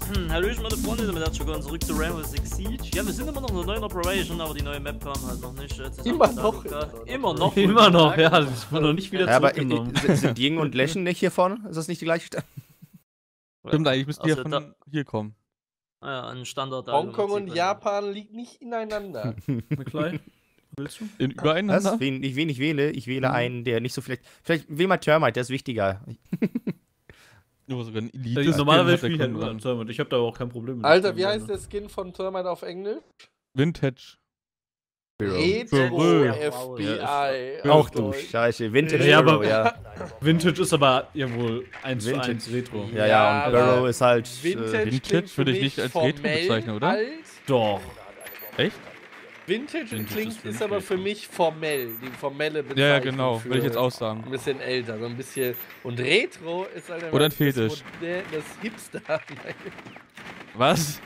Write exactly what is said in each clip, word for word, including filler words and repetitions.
Hallöchen meine Freunde, damit herzlich willkommen zurück zu Rainbow Six Siege. Ja, wir sind immer noch in der neuen Operation, aber die neue Map kam halt noch nicht. Jetzt Immer noch. Immer noch. Immer noch, ja, das wurde noch nicht wieder Ja, aber zurückgenommen. äh, sind Ying und Leschen nicht hier vorne? Ist das nicht die gleiche Stadt? Stimmt, eigentlich müsst ihr Also von da- hier kommen. Ah ja, ein Standort. Hongkong und Japan liegen nicht ineinander. McFly, willst du? In übereinander? Was? Wen, ich, wen ich wähle? Ich wähle einen, der nicht so vielleicht. Vielleicht wähle mal Termite, der ist wichtiger. Nur sogar ein Elite. Ja, Skin normalerweise hat der spiele ich Kunde halt an. nur Ich habe da auch kein Problem mit. Alter, wie heißt der Skin von Termite auf Englisch? Vintage. Retro Bro. F B I. Auch auf du, Deutsch. scheiße. Vintage Ja, Burrow, aber- ja. Vintage ist aber ja wohl eins zu Vintage. eins Retro. Ja, ja, Ja, und aber Burrow ist halt. Vintage, Äh, Vintage klingt für würde ich mich nicht als Retro formell bezeichnen, oder? Alt. Doch. Echt? Vintage, Vintage klingt, ist für ist mich aber Retro. für mich formell. Die formelle Bezeichnung. Ja, ja, genau. für Würde ich jetzt auch sagen. Ein bisschen älter, so ein bisschen. Und Retro ist halt Oder ein das Fetisch. Modell- Das Hipster. Was?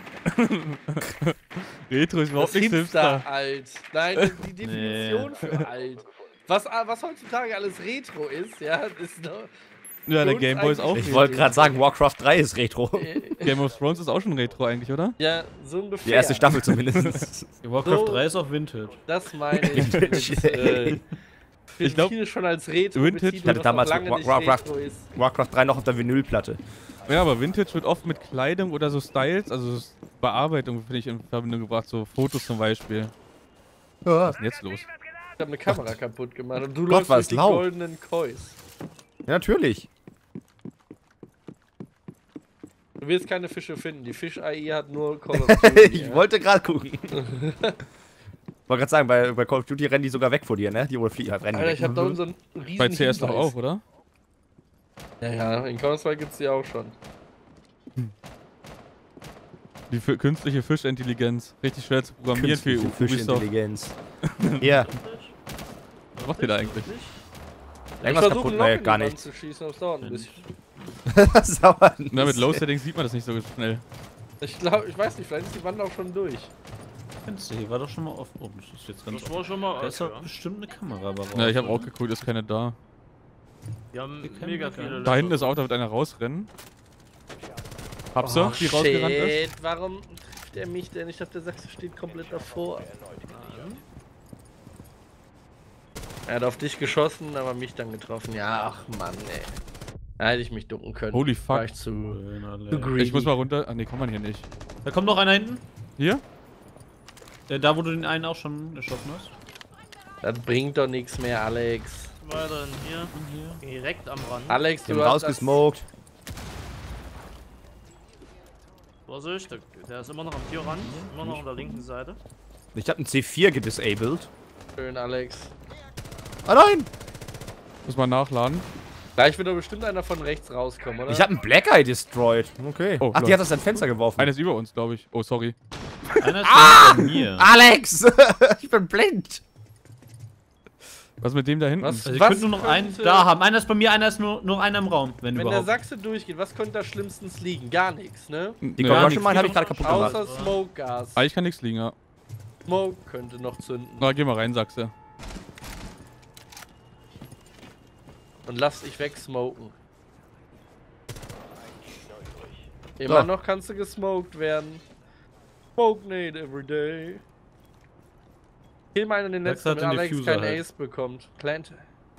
Retro ist überhaupt Das nicht Hipster Hipster. alt. Nein, die Definition für alt. Was, was heutzutage alles Retro ist, ja, ist noch. Ja, der Uns Gameboy ist auch eigentlich- ich wollte gerade sagen, Warcraft drei ist Retro. Game of Thrones ist auch schon Retro eigentlich, oder? Ja, so ungefähr. Die erste Staffel zumindest. Warcraft So- drei ist auch Vintage. Das meine ich. Vintage, Das, äh, Ich ich glaub, glaube, schon als Retro Vintage- betitelt, Ich hatte was damals noch lange nicht Warcraft- Retro ist. Warcraft drei noch auf der Vinylplatte. Ja, aber Vintage wird oft mit Kleidung oder so Styles, also s- Bearbeitung, finde ich, in Verbindung gebracht. So Fotos zum Beispiel. Ja. Was ist denn jetzt los? Ich habe eine Kamera kaputt gemacht und du Gott, läufst war durch es die laut. goldenen Kois. Ja, natürlich. Du wirst keine Fische finden. Die Fisch-A I hat nur Call of Duty. Ich ja. wollte gerade gucken. Wollte gerade sagen, bei, bei Call of Duty rennen die sogar weg vor dir, ne? Die oder fliegen rennen die Alter, weg. ich habe da unseren riesen Bei C S doch Hinweis. auch, oder? Ja, ja, in Counter-Strike gibt's die auch schon. Die für künstliche Fischintelligenz. Richtig schwer zu programmieren für Künstliche Ubisoft. Fischintelligenz. Ja, Was macht ihr da eigentlich? Ich irgendwas versuche kaputt, ein Loch naja, in die gar Wand nichts. zu schießen, aber es dauert ein bisschen. Sauer. Na, mit Low Settings sieht man das nicht so schnell. Ich glaube, ich weiß nicht, vielleicht ist die Wand auch schon durch. Kennst du, hier war doch schon mal offen. Oh, das ist jetzt ganz. Das war schon mal. Da ist doch bestimmt eine Kamera aber Ja, ich habe auch geguckt, ist keine da. Wir haben Wir kennen mega wir gar viele. nicht. Da hinten ist auch, da wird einer rausrennen. Hab's du, die rausgerannt ist? Shit, warum trifft er mich denn? Ich dachte, der Sachse steht komplett davor. Er hat auf dich geschossen, aber mich dann getroffen. Ja, ach Mann, ey. Da hätte ich mich ducken können. Holy War fuck. ich zu, Schön, zu alle. greedy. Ich muss mal runter. Ah, ne, kann man hier nicht. Da kommt noch einer hinten. Hier? Äh, Da, wo du den einen auch schon erschossen hast. Das bringt doch nichts mehr, Alex. Weiterhin hier. Direkt am Rand. Alex, Die du haben hast das... rausgesmoked. Vorsicht, der, der ist immer noch am Türrand. Immer noch an der linken Seite. Ich habe einen C vier gedisabled. Schön, Alex. Ah nein! Muss mal nachladen. Gleich wird doch bestimmt einer von rechts rauskommen, oder? Ich habe einen Black Eye destroyed. Okay. Oh, Ach, die lol. hat das ans Fenster geworfen. Einer ist über uns, glaube ich. Oh, sorry. Einer ist ah! bei mir. Alex! Ich bin blind. Was mit dem da hinten? Was? Also ich Was könnte nur noch einen könnte- da haben. Einer ist bei mir, einer ist nur, nur einer im Raum, wenn, Wenn überhaupt. der Sachse durchgeht, was könnte da schlimmstens liegen? Gar nichts, ne? Die Nö, Conversion nix. Mine habe ich gerade kaputt gemacht. Außer Smoke Gas. Eigentlich kann nichts liegen, ja. Smoke könnte noch zünden. Na, geh mal rein, Sachse. Und lass dich wegsmoken. Immer So. noch kannst du gesmoked werden. Smoke Nade every day. Kill mal einen den Sachse letzten, hat wenn den Alex Diffuser keinen halt. Ace bekommt. Plante.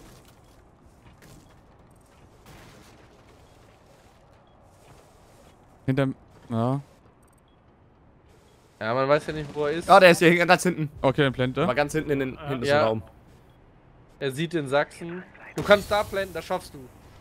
Hinterm. Ja. Ja, man weiß ja nicht, wo er ist. Ah, der ist hier ganz hinten. Okay, dann plante. Aber ganz hinten in den hinten ist Ja. ein Raum. Er sieht den Sachsen. Du kannst da planten, das schaffst du.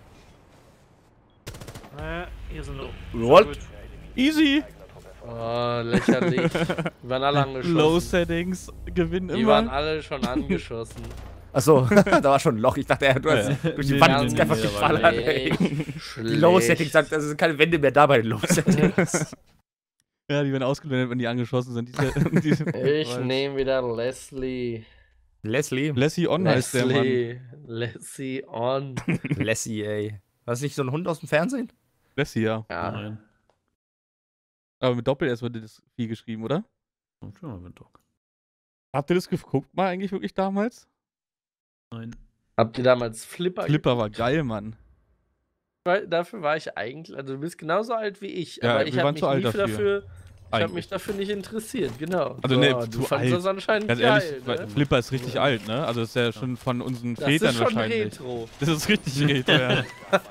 Naja, hier sind noch. What? Easy. Oh, lächerlich. Die waren alle angeschossen. Low Settings gewinnen Die waren immer. alle schon angeschossen. Achso, da war schon ein Loch. Ich dachte, er- du hast Ja. durch die Nee, Wand nee, nee, einfach nee, gefallen. aber ey. Schlecht. Die Low Settings sagt, es sind keine Wände mehr da bei den Low Settings. Ja, die werden ausgeblendet, wenn die angeschossen sind. Diese, diese Ich nehme wieder Leslie. Leslie. Lassie On heißt der Mann. Leslie. Leslie on. Lassie, ey. War das nicht so ein Hund aus dem Fernsehen? Lassie, ja. Ja. Nein. Aber mit Doppel-S wurde das viel geschrieben, oder? Schau mal, mit Doc. Habt ihr das geguckt mal eigentlich wirklich damals? Nein. Habt ihr damals Flipper Flipper war geil, Mann. Weil dafür war ich eigentlich, also du bist genauso alt wie ich, Ja, aber ich wir habe waren mich zu alt nie dafür. dafür, ich habe Eigentlich. mich dafür nicht interessiert, genau. Also, So, nee, du zu fandest alt. das anscheinend Ganz geil, ehrlich, weil ne? Flipper ist richtig alt, ne? Also das ist ja schon von unseren Das Vätern ist schon wahrscheinlich. Retro. Das ist richtig retro, ja.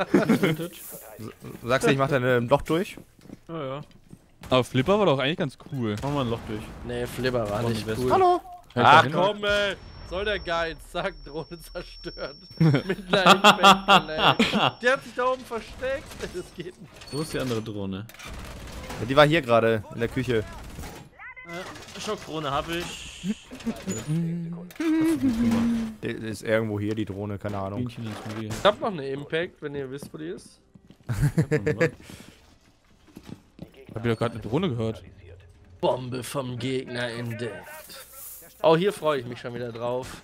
Sagst du, ich mach dein Loch durch? Ja, ja. Aber Flipper war doch eigentlich ganz cool. Machen wir ein Loch durch. Nee, Flipper war Komm, nicht West. cool. Hallo! Ach Halt komm, ey! Soll der Geiz, zack, Drohne zerstört. Mit einer Impact, ey. Die hat sich da oben versteckt. Das geht nicht. Wo ist die andere Drohne? Ja, die war hier gerade in der Küche. Äh, Schockkrone habe ich. Die ist irgendwo hier, die Drohne, keine Ahnung. Bienchen ins Mobil. Ich hab noch eine Impact, wenn ihr wisst, wo die ist. Hab ich doch gerade eine Drohne gehört. Bombe vom Gegner entdeckt. Auch hier freue ich mich schon wieder drauf.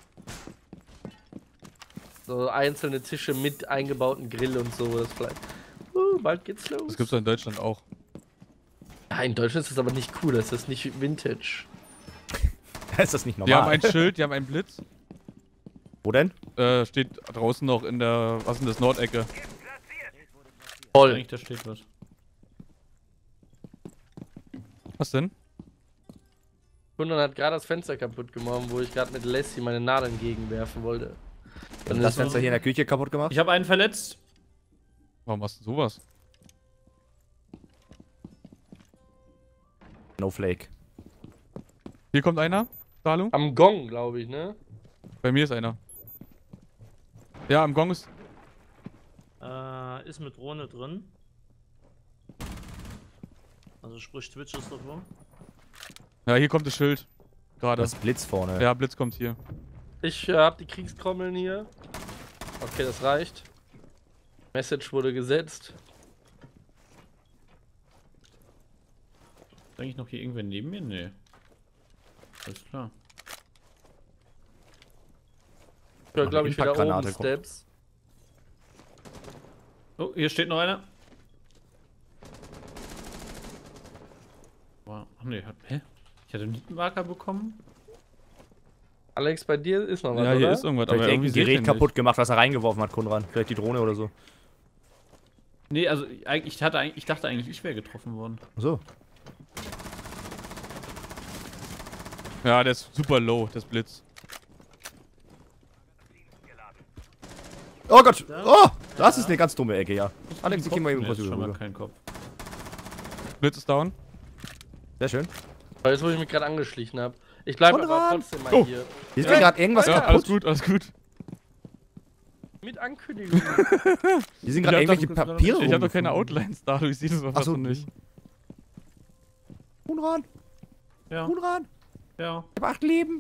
So einzelne Tische mit eingebauten Grill und so. Das bleibt. Uh, bald geht's los. Das gibt's doch in Deutschland auch. Ja, in Deutschland ist das aber nicht cool. Das ist nicht Vintage. Ist das nicht Die haben normal? ein Schild, die haben einen Blitz. Wo denn? Äh, steht draußen noch in der, was ist denn das, Nordecke. Voll. Eigentlich, da steht was. Was denn? Kunde hat gerade das Fenster kaputt gemacht, wo ich gerade mit Lassie meine Nadeln gegenwerfen wollte. Dann Das ist Fenster hier in der Küche kaputt gemacht? Ich habe einen verletzt. Warum machst du sowas? No Flake. Hier kommt einer, Dalu. am Gong, glaube ich, ne? Bei mir ist einer. Ja, am Gong ist. Äh, ist mit Drohne drin. Also sprich Twitch ist davor. Ja, hier kommt das Schild. Gerade. Das Blitz vorne. Ja, Blitz kommt hier. Ich äh, hab die Kriegskrommeln hier. Okay, das reicht. Message wurde gesetzt. Ist eigentlich noch hier irgendwer neben mir? Nee. Alles klar. Ich höre, Ach, glaube ich, wieder oben Impactgranate kommt. Steps. Oh, hier steht noch einer. Wow. Ach nee, hat, hä? Ich hatte einen Marker bekommen. Alex, bei dir ist noch was, Ja, hier oder? ist irgendwas, Vielleicht aber irgendwie irgendein sehe ich Gerät den kaputt gemacht, was er reingeworfen hat, Konrad. Vielleicht die Drohne oder so. Nee, also eigentlich- ich, hatte, eigentlich- ich dachte eigentlich, ich wäre getroffen worden. Ach so. nicht. Ja, der ist super low, das Blitz. Oh Gott! Oh! Das ist eine ganz dumme Ecke, ja. Alex, ich geh mal eben Nee, kurz ist schon mal rüber. kein Kopf. Blitz ist down. Sehr schön. Weil jetzt, wo ich mich gerade angeschlichen habe. Ich bleibe aber Konrad! trotzdem mal Oh. hier. Hier ist mir gerade irgendwas Ja, kaputt. alles gut, alles gut. Mit Ankündigung. Hier sind Ich gerade hab irgendwelche doch- Papiere Ich hab doch keine rumgefunden. Outlines da, ich sehe das Ach fast so. noch nicht. Konrad! Ja, Konrad! ja. Ich hab acht Leben!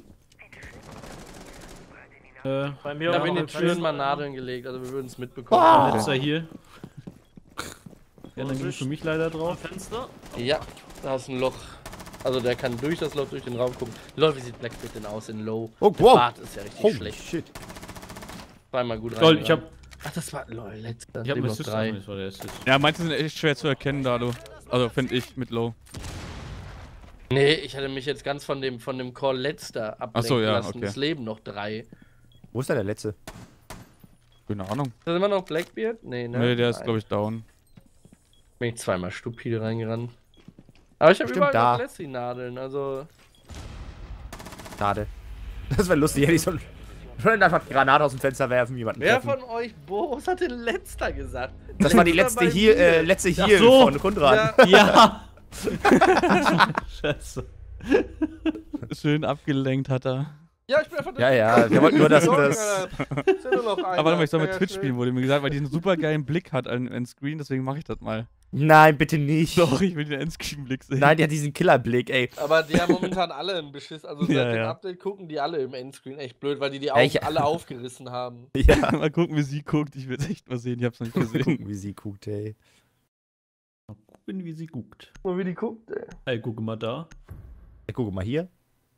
Äh, Bei mir Ich auch habe in noch den ein Türen Fenster. mal Nadeln gelegt, also wir würden es mitbekommen. Ah. letzter hier. Ja, dann ging Vorsicht. für mich leider Am drauf. Fenster. Ja, da ist ein Loch. Also der kann durch das Loch durch den Raum gucken. Lol, wie sieht Blackbeard denn aus in Low? Oh, Der wow! Bart ist ja richtig Holy schlecht. shit. Zweimal gut rein. Lol, ich hab, Ach, das war. Lol, letzter. ich hab Leben einen noch Assist. drei. Ah, das war der Assist. Ja, manche sind echt schwer zu erkennen, Dalu. Also finde ich mit low. Nee, ich hatte mich jetzt ganz von dem von dem Call letzter ablenken Ach so, ja, lassen. okay. Es leben noch drei. Wo ist da der letzte? Keine Ahnung. Ist das immer noch Blackbeard? Nee, ne? Nee, der ist Nein. glaube ich down. Bin ich zweimal stupide reingerannt. Aber ich habe Bestimmt überall da. noch Lassie-Nadeln, also. Schade. Das wäre lustig, hätte ich so ein. Schon einfach Granate aus dem Fenster werfen, jemanden Wer treffen. von euch Boris hat den letzter gesagt? Das war die Letzter letzte bei hier, mir. äh, letzte Ach hier so. von Konrad. Ja, Ja! Scheiße. Schön abgelenkt hat er. ja, ich bin einfach Ja, ja, wir wollten nur, dass Sorry, das. Alter. Ist ja nur noch einer. Aber warte mal, ich soll Kann mit ja Twitch schnell- spielen, wurde mir gesagt, weil die einen super geilen Blick hat an Endscreen, deswegen mache ich das mal. Nein, bitte nicht. Doch, ich will den Endscreen-Blick sehen. Nein, die hat diesen Killerblick, ey. Aber die haben momentan alle einen Beschiss. Also seit Ja, dem ja. Update gucken die alle im Endscreen. Echt blöd, weil die die Ja, Augen ich- alle aufgerissen haben. Ja. Mal gucken, wie sie guckt. Ich will es echt mal sehen, ich hab's noch nicht gesehen. Gucken, wie sie guckt, ey. Mal gucken, wie sie guckt. Mal wie die guckt, ey. Ey, guck mal da. Ja, guck mal hier.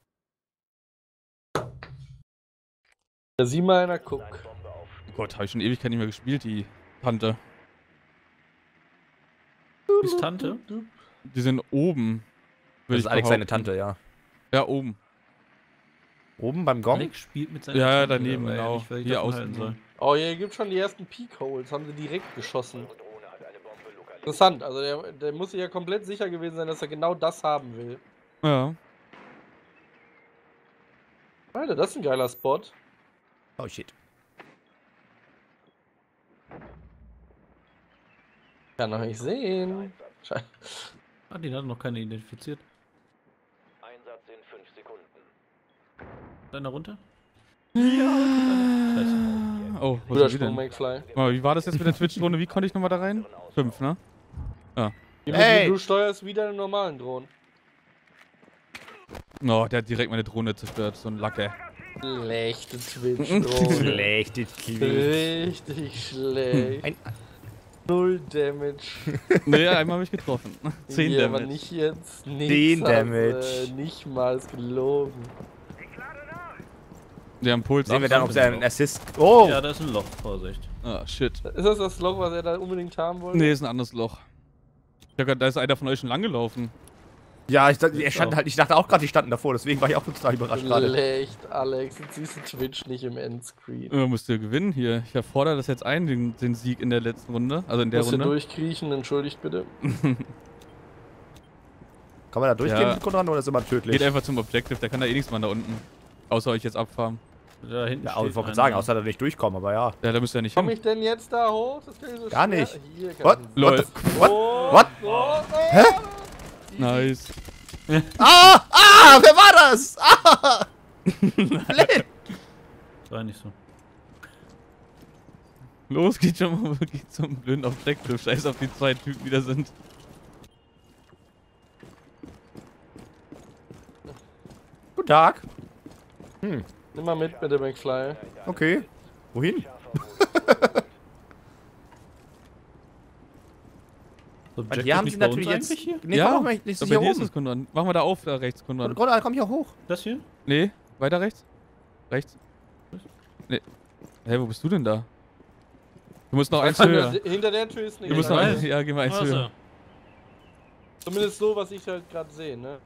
Da sieh mal einer guckt. Oh Gott, habe ich schon Ewigkeit nicht mehr gespielt, die Tante. Ist Tante? Die sind oben. Das würd ist ich Alex seine behaupten. Tante, ja. Ja, oben. Oben beim Gong? Alex spielt mit seiner Ja, ja, Tante, daneben, aber genau. nicht, weil ich Hier davon außen. halten soll. Oh, hier gibt schon die ersten Peak-Holes, haben sie direkt geschossen. Interessant, also der, der muss sich ja komplett sicher gewesen sein, dass er genau das haben will. Ja. Alter, das ist ein geiler Spot. Oh shit. Kann noch nicht sehen. Scheiße. Ah, den hat noch keiner identifiziert. Einsatz in fünf Sekunden. Deiner runter? Oh, wo Guter sind wir Sprung, denn? McFly. Mal, wie war das jetzt mit der Twitch-Drohne? Wie konnte ich nochmal da rein? Fünf, ne? Hey! Du steuerst wieder einen normalen Drohnen. Oh, der hat direkt meine Drohne zerstört. So ein Lacke. Schlechte Twitch-Drohne. Schlecht, die Richtig schlecht. Ein, Null Damage. Nee, einmal habe ich getroffen. Zehn Hier, aber Damage. nicht jetzt. Zehn Nix, Damage. Äh, nicht mal ist gelogen. Der am Puls. sehen wir dann, ob absaugt. er einen Assist. Oh! Ja, da ist ein Loch, Vorsicht. Ah, shit. Ist das das Loch, was er da unbedingt haben wollte? Nee, ist ein anderes Loch. Ich hab grad, da ist einer von euch schon lang gelaufen. Ja, ich, dachte- er stand halt, ich dachte auch gerade, die standen davor, deswegen war ich auch total überrascht gerade. Schlecht, Alex. Jetzt siehst du Twitch nicht im Endscreen. Äh, musst du gewinnen hier. Ich fordere das jetzt ein, den, den Sieg in der letzten Runde. Also in der Musst du Runde. durchkriechen, entschuldigt bitte. Kann man da durchgehen Ja. mit Konrad oder ist immer tödlich? Geht einfach zum Objective, der kann da eh nichts machen da unten. Außer euch jetzt abfarmen. Da hinten Ja, aber ich steht wollte einer. sagen, außer dass er nicht durchkommen, aber ja. Ja, da müsst ihr nicht Komm hin. ich denn jetzt da hoch? Das kann ich so Gar schwer- nicht. Hier kann What? ich- Lol. What? the- What? Oh, What? oh, oh. Hä? Nice. Ah! Ah! Wer war das? Ah! Blöd! Das war nicht so. Los, geht schon mal wirklich zum blöden Objective. Scheiß auf die zwei Typen, die da sind. Guten Tag. Nimm mal mit, bitte, McFly. Okay. Wohin? Objective Hier haben nicht sie bei uns natürlich jetzt. eigentlich hier? Nee, Ja, komm doch mal, nicht So, hier bei dir ist oben. es, Konrad. Machen wir da auf, da rechts, Konrad. Konrad, komm hier hoch. Das hier? Nee, weiter rechts. Rechts. Nee. Hä, wo bist du denn da? Du musst noch eins höher. Hinter der Tür ist Du nicht. musst noch Nein. eins, ja, geh mal eins Also, höher. Zumindest so, was ich halt gerade sehe, ne?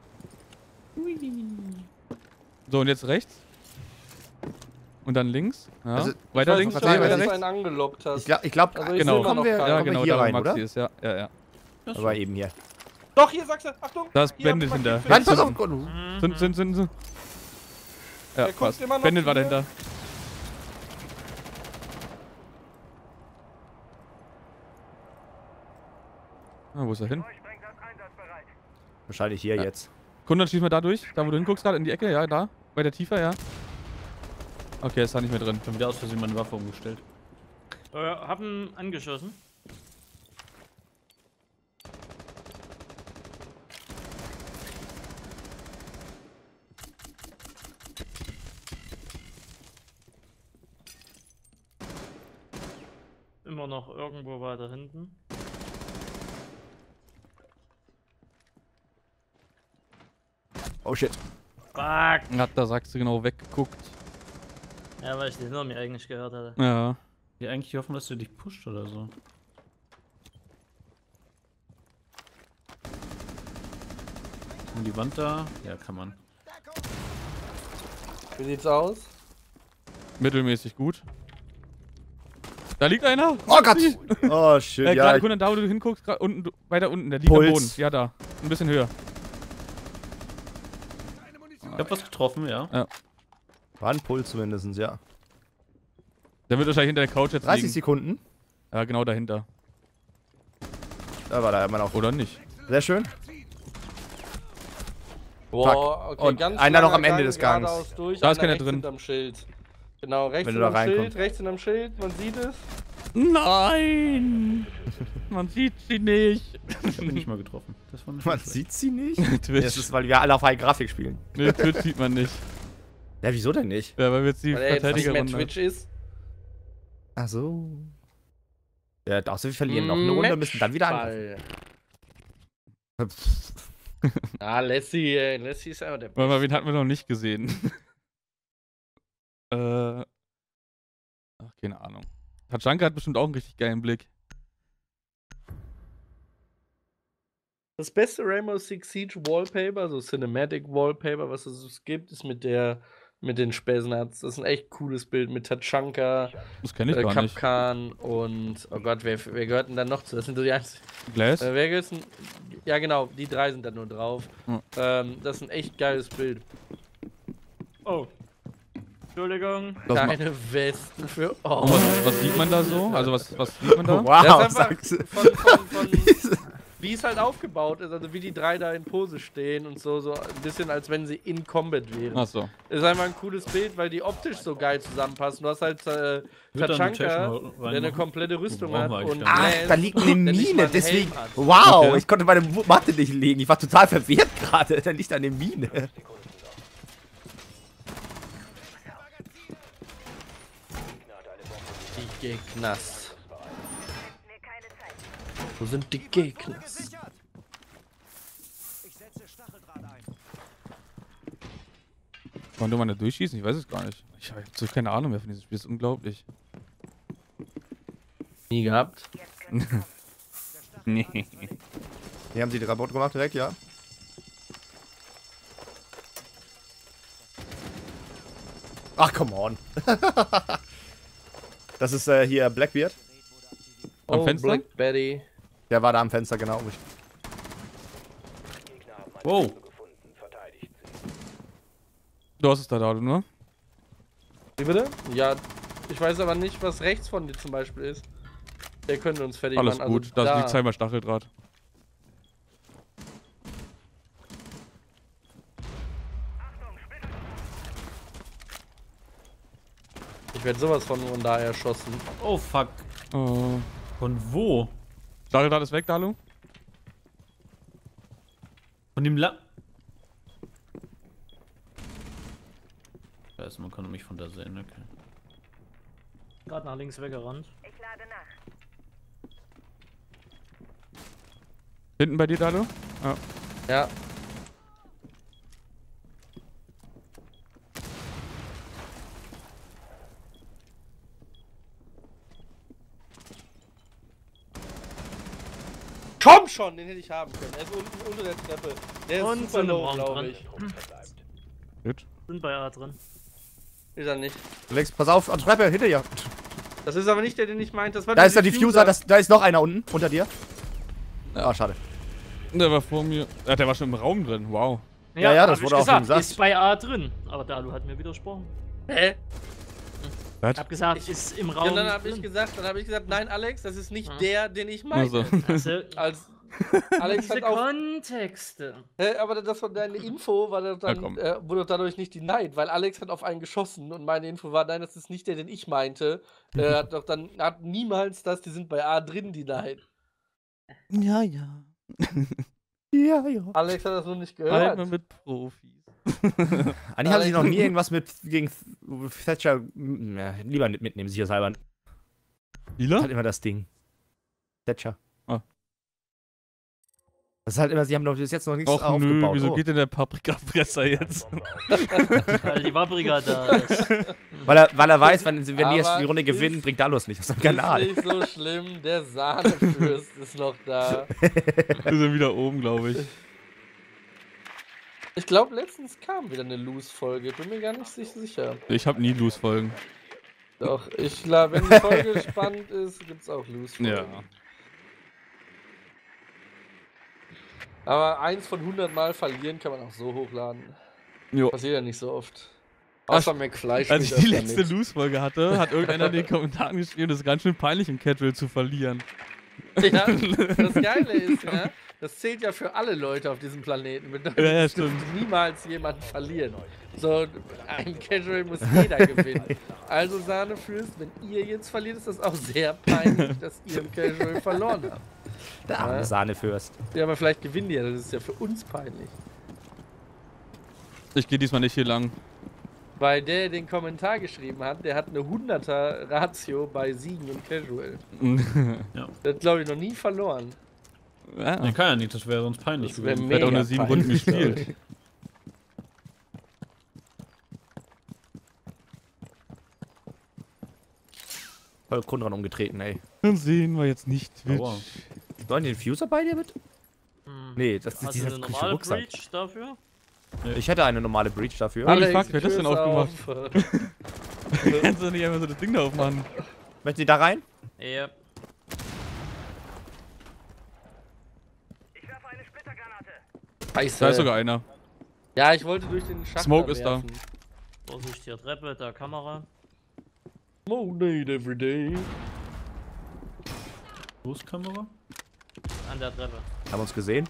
So, und jetzt rechts. Und dann links. Ja. Also, weiter Ich weiß links, nicht, nee, Verzeih, ob weiter du rechts. einen angelockt hast. Ich glaube, ich glaub, Also ich Genau. sehe immer kommen noch wir, keinen. Ja, kommen genau, wir hier da wo rein, Maxi oder? ist, ja, ja, ja. Aber eben hier. Doch, hier sagst du, Achtung! Da ist Hier, Bandit mach hinter. den Nein, Film. pass auf! Konrad. Sind, sind, sind, sind. Ja, Der guckt passt. immer noch Bandit war zu mir. dahinter. Ah, wo ist er hin? Wahrscheinlich hier Ja. jetzt. Kunde, schieß mal da durch. Da, wo du hinguckst, gerade in die Ecke, ja, da. Bei der Tiefer, ja. Okay, ist da nicht mehr drin. Ich hab wieder aus Versehen meine Waffe umgestellt. äh, haben angeschossen. Immer noch irgendwo weiter hinten. Oh shit. Fuck! Hat da sagst du genau weggeguckt. Ja, weil ich den nur mir eigentlich gehört hatte. Ja. Die eigentlich hoffen, dass du dich pusht oder so. Und die Wand da? Ja, kann man. Wie sieht's aus? Mittelmäßig gut. Da liegt einer. Oh Gott! Oh shit, Äh, ja. gerade Ich, Kunde, da wo du hinguckst, grad unten, du- weiter unten, der liegt am Puls. Boden. Ja, da. Ein bisschen höher. Ich hab was getroffen, ja. war ein Puls zumindest, ja. Der wird wahrscheinlich hinter der Couch jetzt dreißig liegen. Sekunden. Ja, genau dahinter. Da war da immer noch. Oder nicht? Sehr schön. Boah, okay, Und ganz einer noch langer am Ende Gang des Gangs. geradeaus Durch, Da ist einer keiner rechts drin. hinterm Schild. Genau, rechts Wenn du da hinterm Schild, reinkommst. rechts hinterm Schild, man sieht es. Nein! Man sieht sie nicht. Ich hab ihn nicht mal getroffen. Das war nicht Man schlecht. sieht sie nicht. Twitch. Das ist, weil wir alle auf High Grafik spielen. Nee, Twitch sieht man nicht. Ja, wieso denn nicht? Ja, weil wir jetzt die Weil er jetzt nicht mehr Verteidigerrunde. Twitch ist. Ach so. Ja, außer wir verlieren noch eine Runde, müssen dann wieder angreifen. Matchball. Ah, Lassie, ey. Lassie ist aber der Warte mal, Beste. wen hatten wir noch nicht gesehen? äh. Ach, keine Ahnung. Tachanka hat bestimmt auch einen richtig geilen Blick. Das beste Rainbow Six Siege Wallpaper, so Cinematic Wallpaper, was es gibt, ist mit der mit den Spellsnuts. Das ist ein echt cooles Bild mit Tachanka, Das kenne ich äh, gar nicht. Kapkan und, oh Gott, wer, wer gehört denn dann noch zu? Das sind so die einzigen. Glass? Äh, wer gehört denn? Ja, genau, die drei sind da nur drauf. Hm. Ähm, das ist ein echt geiles Bild. Oh. Entschuldigung. Das ma- Keine Westen für. Oh. Und was, was sieht man da so? Also was, was sieht man da? Wow, Das ist einfach sagst du. von, von, von, wie es halt aufgebaut ist, also wie die drei da in Pose stehen und so, so ein bisschen als wenn sie in Combat wären. Achso. Ist einfach ein cooles Bild, weil die optisch so geil zusammenpassen. Du hast halt äh, Tachanka, der eine komplette Rüstung hat Brauchen wir und eigentlich Ach, Glass, da liegt eine der nicht mal Mine, einen deswegen. Helm hat. Wow, Okay. ich konnte meine Matte nicht legen. Ich war total verwirrt gerade. Da liegt eine Mine. Die Gegners. Wo sind die Gegners? Konnte man da durchschießen? Ich weiß es gar nicht. Ich habe so keine Ahnung mehr von diesem Spiel. Das ist unglaublich. Nie gehabt. Nee. Hier haben sie die Rapport gemacht direkt, ja. Ach, come on. Das ist äh, hier Blackbeard. Am Oh, Fenster? Black Betty. Der war da am Fenster, genau. Wow. Du hast es da, da, ne? Wie bitte? Ja, ich weiß aber nicht, was rechts von dir zum Beispiel ist. Der könnte uns fertig Alles machen. gut. Also Da liegt zweimal Stacheldraht. Ich werde sowas von, von da erschossen. Oh fuck. Oh. Von wo? Stacheldraht ist weg, Dalu? Von dem La... Scheiße, man konnte mich von da sehen, okay. Gerade nach links weggerannt. Ich lade nach. Hinten bei dir, Dalu? Ja. Ja. Komm schon, den hätte ich haben können. Er ist unten unter der Treppe. Der ist Und super sind im low, Raum glaube dran. ich. Gut. Sind bei A drin. Ist er nicht. Alex, pass auf, an der Treppe, hinter dir. Das ist aber nicht der, den ich meinte. Das war Da ist der Diffuser, das, da ist noch einer unten, unter dir. Ah, schade. Der war vor mir. Ja, der war schon im Raum drin. Wow. Ja, ja, das hab wurde ich auch schon gesagt. gesagt. Ist bei A drin. Aber Dalu hat mir widersprochen. Hä? Was? Ich hab gesagt, ist im Raum Ja, dann habe drin. ich gesagt, dann habe ich gesagt, nein, Alex, das ist nicht Ja. der, den ich meinte. Also. Also, Als Alex diese hat auch. Kontexte. Hä, aber das war deine Info, war das Ja, dann, komm. äh, wurde dadurch nicht denied, weil Alex hat auf einen geschossen und meine Info war, nein, das ist nicht der, den ich meinte. Er hat doch dann, hat niemals das, die sind bei A drin denied. Ja, ja. ja, ja. Alex hat das nur nicht Halt gehört. mal mit Profis. Eigentlich haben sie noch nie irgendwas mit gegen Thatcher. Ja, lieber nicht mitnehmen, sicherheitshalber. Lila? Halt immer das Ding. Thatcher. Ah. Das ist halt immer, sie haben doch bis jetzt noch nichts Och nö, aufgebaut. wieso Oh. geht denn der Paprikafresser jetzt? Weil die Wabriga da ist. Weil er, weil er weiß, wenn, wenn die jetzt Aber die Runde ist- gewinnen, bringt Dalus nicht aus dem Ist Kanal. nicht so schlimm, der Sahnefürst ist noch da. Ist er wieder oben, glaube ich. Ich glaube, letztens kam wieder eine Loose-Folge, bin mir gar nicht si- sicher. Ich habe nie Loose-Folgen. Doch, ich glaube, wenn die Folge spannend ist, gibt's auch Loose-Folgen. Ja. Aber eins von hundert Mal verlieren kann man auch so hochladen. Jo. Passiert ja nicht so oft. Ach, Außer McFly Als ich spielt die öfter letzte mit. Loose-Folge hatte, hat irgendeiner in den Kommentaren geschrieben, das ist ganz schön peinlich, im Casual zu verlieren. Ja, das Geile ist, ja, das zählt ja für alle Leute auf diesem Planeten. Bedeutet, Ja, ja, es dürfte stimmt. niemals jemand verlieren. So, ein Casual muss jeder gewinnen. Also Sahnefürst, wenn ihr jetzt verliert, ist das auch sehr peinlich, dass ihr im Casual verloren habt. Der arme Ja. Sahnefürst. Ja, aber vielleicht gewinnen die ja, das ist ja für uns peinlich. Ich gehe diesmal nicht hier lang. Weil der den Kommentar geschrieben hat, der hat eine hunderter Ratio bei Siegen im Casual. Der hat, glaube ich, noch nie verloren. Ja. Nee, kann ja nicht, das wäre sonst peinlich Das wär gewesen. Er hat auch mega nur sieben peinlich, Runden gespielt. Voll Grundrand umgetreten, ey. Dann sehen wir jetzt nicht Twitch. Aua. Sollen die den Fuser bei dir mit? Hm. Nee, das ist Hast du dieser eine komische normale Rucksack. Breach dafür? Ich hätte eine normale Breach dafür. Ah, Alex, fuck, wer hat das denn Tür ist aufgemacht? auf. Kannst du nicht einfach so das Ding da aufmachen? Möchten Sie da rein? Ja. Scheiße. Da ist sogar einer. Ja, ich wollte durch den Schacht Smoke ist da. werfen. Vorsicht hier, Treppe, da Kamera. Smoke need every day. Wo ist Kamera? An der Treppe. Haben wir uns gesehen?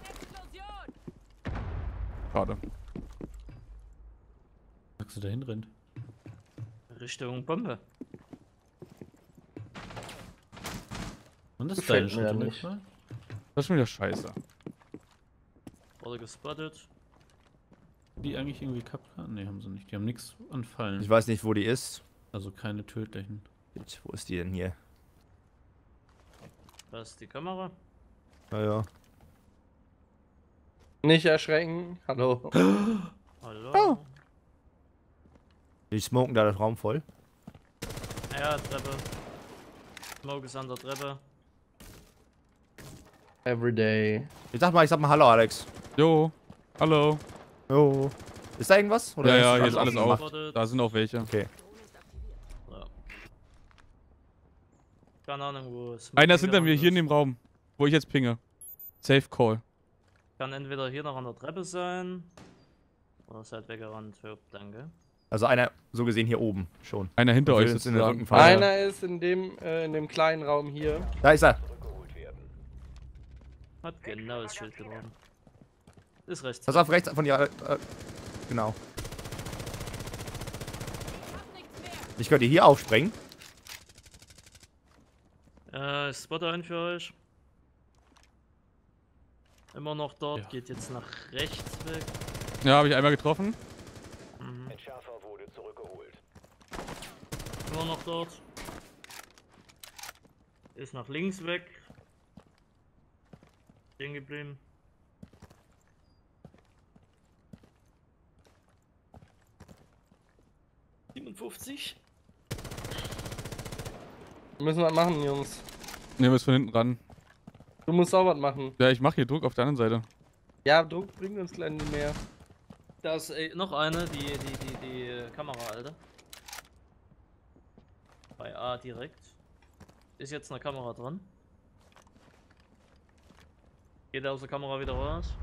Schade. Sagst du da hinrennt? Richtung Bombe. Und das ist Gefällt deine mir ja Schritte nicht. nicht. Das ist schon wieder scheiße. Wurde gespottet. Die eigentlich irgendwie Kapkan? Ne, haben sie nicht. Die haben nichts anfallen. Ich weiß nicht, wo die ist. Also keine tödlichen. Shit, wo ist die denn hier? Da ist die Kamera. Naja. Nicht erschrecken. Hallo. Hallo. Oh. Die smoken da den Raum voll. Ja, Treppe. Smoke ist an der Treppe. Every day. Ich sag mal, ich sag mal Hallo, Alex. Jo. Hallo. Jo. Ist da irgendwas? Ja, ja, hier ist ist alles offen auf. Gespottet. Da sind auch welche. Okay. Ja. Keine Ahnung, wo es. Einer ist hinter mir hier in dem Raum, wo ich jetzt pinge. Safe Call. Kann entweder hier noch an der Treppe sein. Oder ist halt weggerannt. Ja, danke. Also einer, so gesehen, hier oben schon. Einer hinter Ich will euch jetzt in den sozusagen. Rücken fallen. Einer ist in dem, äh, in dem kleinen Raum hier. Da ist er. Hat genau das Schild getroffen. Ist rechts. Pass auf, rechts von dir. Äh, genau. Ich könnte hier aufspringen. Äh, ich spotte einen für euch. Immer noch dort, Ja. geht jetzt nach rechts weg. Ja, habe ich einmal getroffen. Mhm. Entschärfer wurde zurückgeholt. Immer noch dort. Ist nach links weg. Stehen geblieben. siebenundfünfzig. Wir müssen was machen, Jungs. Ne, wir müssen von hinten ran. Du musst auch was machen. Ja, ich mache hier Druck auf der anderen Seite. Ja, Druck bringt uns gleich nicht mehr. Da ist äh, noch eine, die, die, die, die äh, Kamera, Alter. Bei A direkt. Ist jetzt eine Kamera dran. Geht er aus der Kamera wieder raus.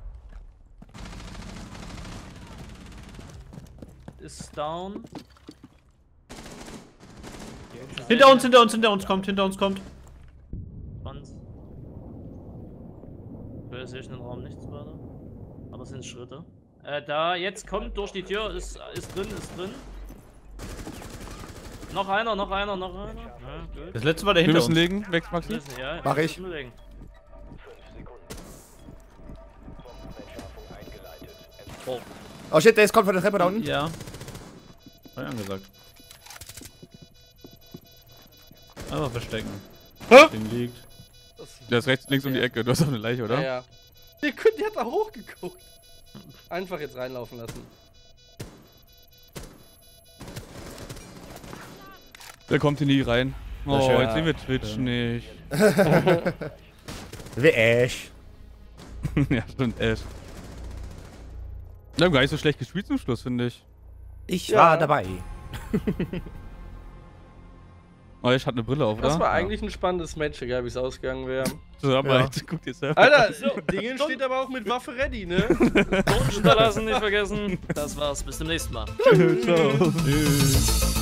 Ist down. Hinter uns, hinter uns, hinter uns kommt, hinter uns kommt. Spannend. Da sehe ich in den Raum nichts weiter. Aber es sind Schritte. Äh, da, jetzt kommt durch die Tür, ist, ist drin, ist drin. Noch einer, noch einer, noch einer. Ja, gut. Das letzte war der Wir hinter müssen uns. legen. Weg, Maxi. Müssen, ja, Mach wir ich. müssen legen. fünf Sekunden. Bombenentschärfung eingeleitet. Oh. Oh shit, der ist kommt von der Treppe da unten. Ja. War ja angesagt. Einfach verstecken. Hä? Den liegt. Der ist rechts, links um die Ecke. Du hast doch eine Leiche, oder? Ja, ja. Ihr könnt, die hat da hochgeguckt. Einfach jetzt reinlaufen lassen. Der kommt hier nie rein. Oh, schön. jetzt sehen wir Twitch nicht. Wie Ash. Ja, stimmt, Ash. Wir haben gar nicht so schlecht gespielt zum Schluss, finde ich. Ich Ja. war dabei. Oh, Ash hat eine Brille auf, oder? Das war eigentlich ein spannendes Match, egal wie es ausgegangen wäre. Zusammenarbeit. Guck dir selber. Alter, Dingen steht aber auch mit Waffe ready, ne? Ton hinterlassen, nicht vergessen. Das war's, bis zum nächsten Mal. Ciao. Tschüss.